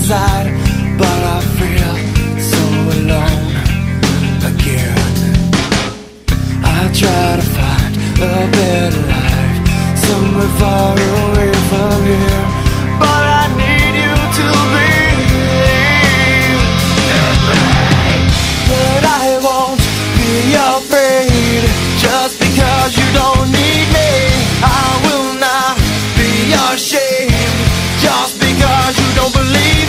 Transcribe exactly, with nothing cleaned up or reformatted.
inside, but I feel so alone again. I try to find a better life somewhere far away from here, but I need you to